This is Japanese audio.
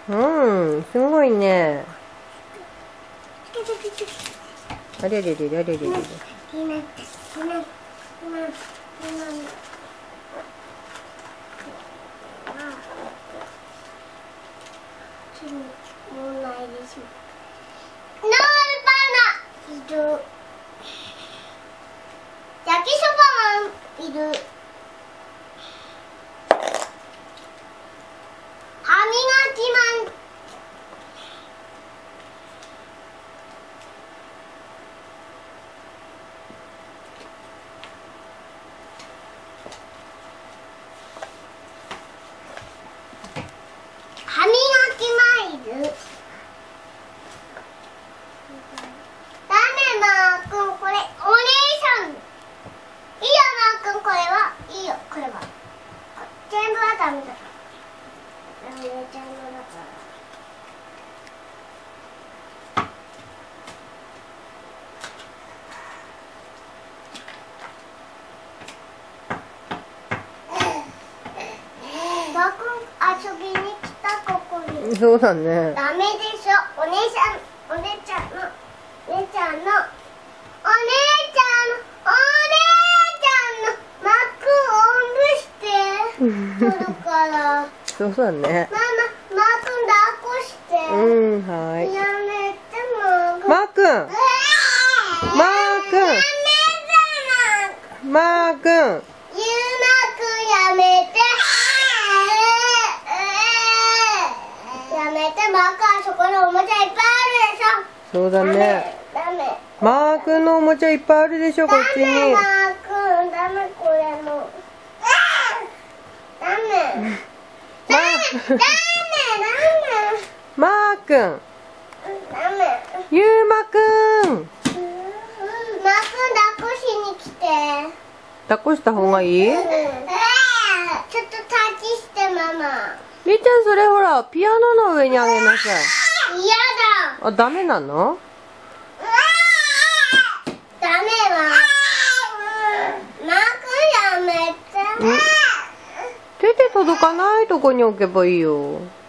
うん、すごいね。あれれれれれれれれ。 もうないでしょ。ノールパンダいる。焼きそばマンいる。歯磨きマン。歯磨きマンいる。ダメマー君これお姉さん。いいよマー君これはいいよこれは。全部はダメだ。ダメ全部だから。マー君遊びに来たここに。 そうだね。 ダメでしょ。お姉ちゃんのお姉ちゃんのマー君おんぶして取るから。 そうだね。 マー君抱っこして。 うん、はい。 やめてマー君。マー君。マー君。 ゆうまくんやめて。やめて、マー君あそこにおもちゃいっぱいあるでしょ。 そうだね。 ダメ。 マー君のおもちゃいっぱいあるでしょ、こっちに。 ダメ、マー君、ダメ、これも。ダメ。ダメ、 マー君。 ダメ。 ゆうまくん。 マー君、抱っこしに来て。 抱っこした方がいい？ ちょっとタッチして、ママ。 りーちゃん、それほら、ピアノの上にあげなさい。 嫌だ。 あ、ダメなの？ ダメは。マー君やめて。 手で届かないとこに置けばいいよ。